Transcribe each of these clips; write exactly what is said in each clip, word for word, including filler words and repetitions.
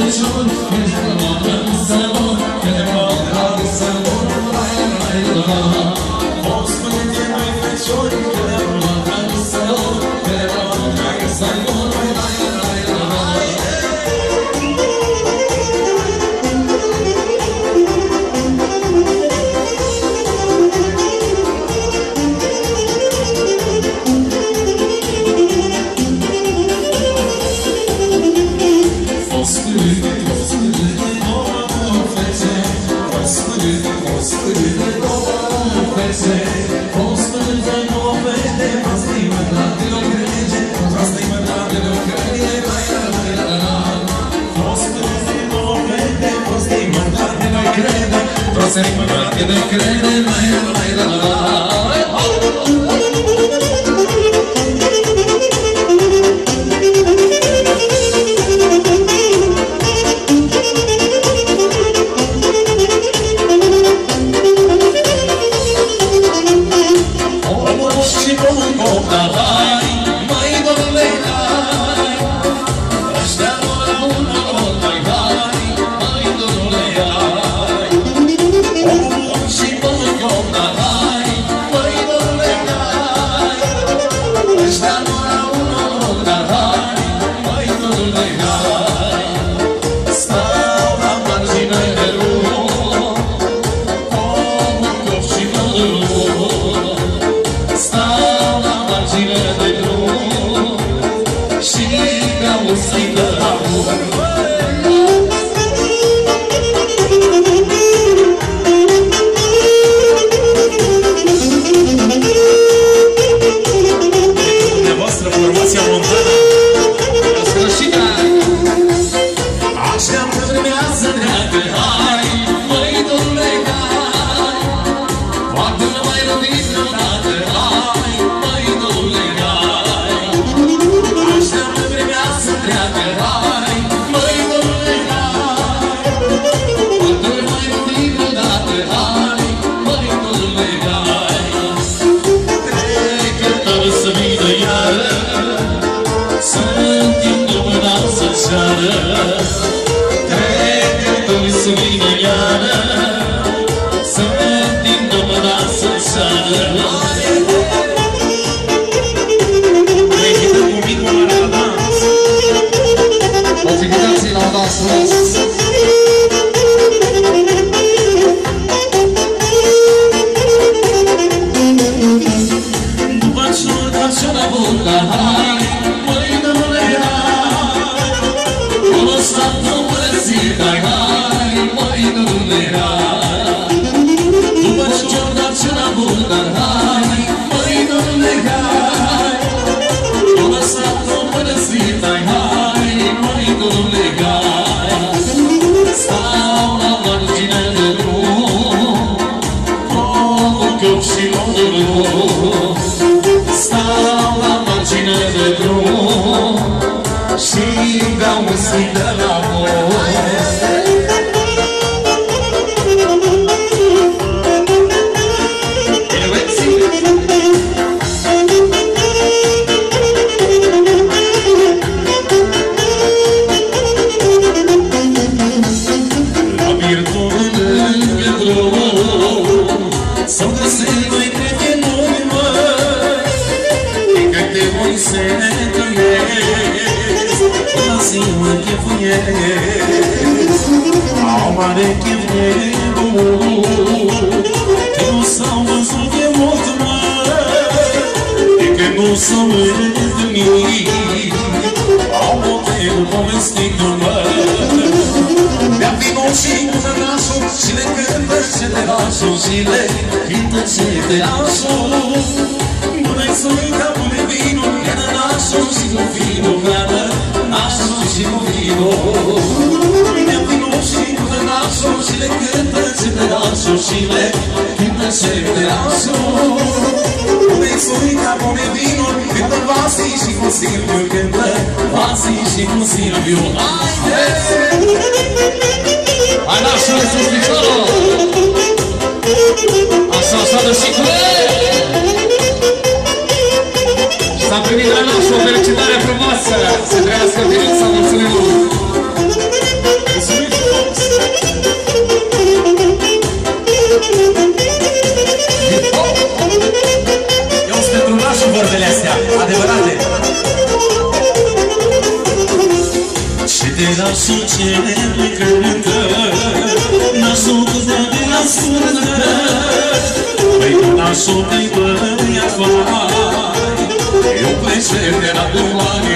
Felicitare frumoasă! Să trăiască viața, mulțumim! ce mi cântă, nasul cu de la scurtă. Păi nasul că-i băiat vai, eu plece de la duani,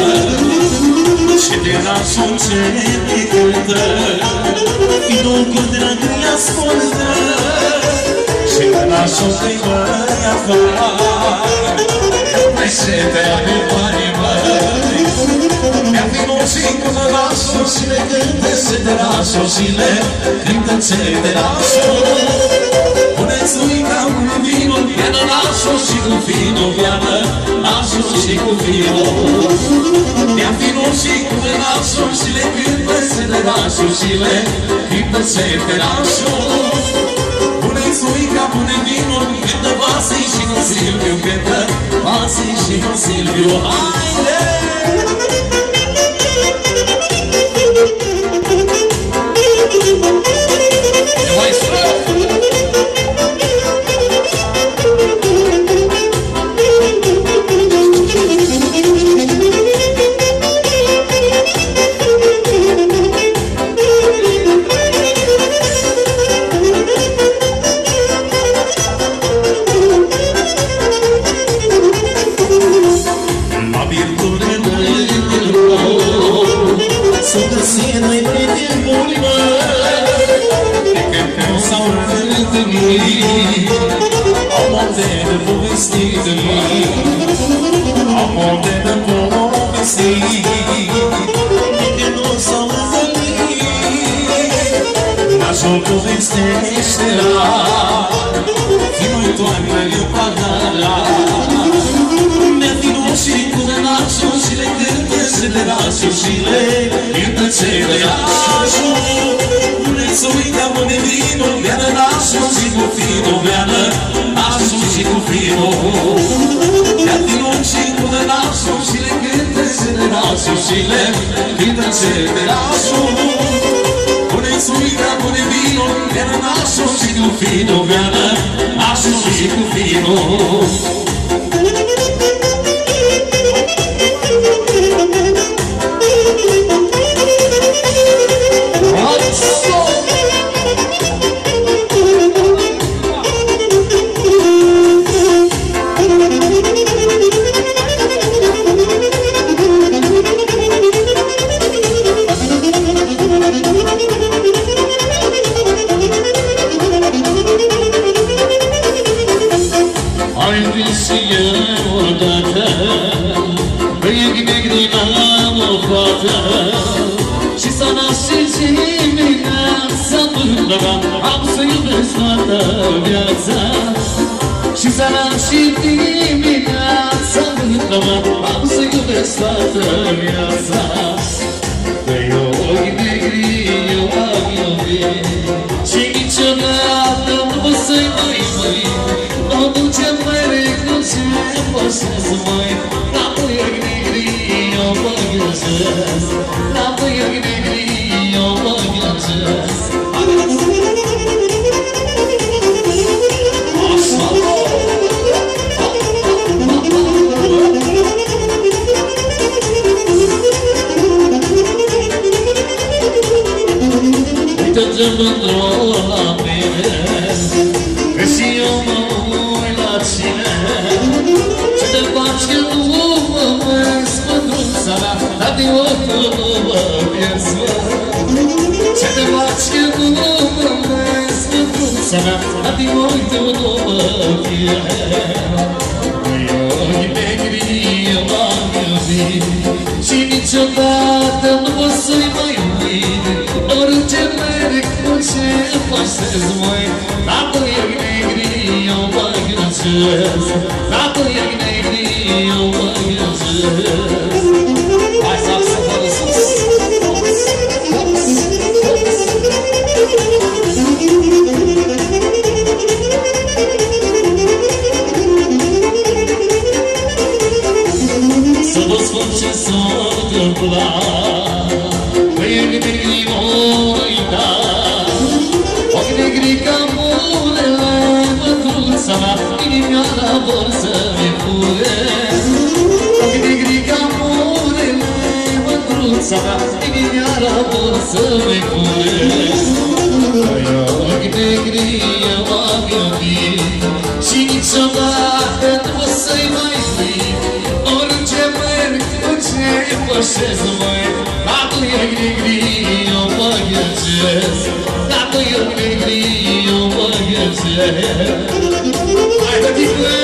și de nasul ce mi cântă, finul cu dragul ascultă. Și de nasul că-i băiat vai, eu plece de la duani, mi-a vinut singur de nasul și le cânte-se de nasul și le cântă-se de nasul. Puneți uita un vinul, viană nasul și cu vinul, viană nasul și cu vinul. Mi-a vinut singur de nasul și le cânte-se de nasul și le cântă-se de nasul. Puneți uita, pune vinul, cântă Vasii și cu Silviu, cântă Vasii și cu Silviu. Haide! Nasul povestește la finul toamnă eu pagala. Mi-a vinut și cu de nasul și le cântă-se de nasul și le cântă-se de nasul. Puneți uita pune vinul, viană nasul și cu finul, viană nasul și cu finul. Mi-a vinut și cu de nasul și le cântă-se de nasul și le cântă-se de nasul. Puneți uita, pune vinul, viană nasul și cu finul, viană nasul și cu finul. Și s-a nașit și dimineața până am să iubesc toată viața. Și s-a nașit dimineața până am să iubesc toată viața. Dă-i ochi negri, eu am iubit și niciodată nu pot să-i mai măi. Nu duce mai recuce, pășesc mai la băieți negri, eu mă gândesc. La băieți negri, eu mă gândesc. Uite-te mândru la mine, că și eu mă uit la cine. Ce te faci că nu mă vezi, mândruța mea, dar din ochiul nu mă pierzi, mă. Ce te faci că nu mă vezi, mândruța mea, dar din ochiul nu mă pierzi. Măi ochi negri, eu m-am iubit și niciodată nu pot să-i mai uit. Orice merg, orice păsesc, măi, la băieți negri eu mă gândesc. La băieți negri eu mă gândesc. Hai să apsă fără sus. Să vă spun ce s-a întâmplat, băieți negri mă uita. Ochi negri ca mulele, mătruța mea, inimioara vor să-mi pune. Ochi negri ca mulele, mătruța mea, iară pot să me curesc. Aia negrie m-am iubit și niciodată nu o să-i mai fi. Orice merg, orice pășesc, măi, dacă e negrie eu mă ghecesc. Dacă e negrie eu mă ghecesc. Hai de tipe!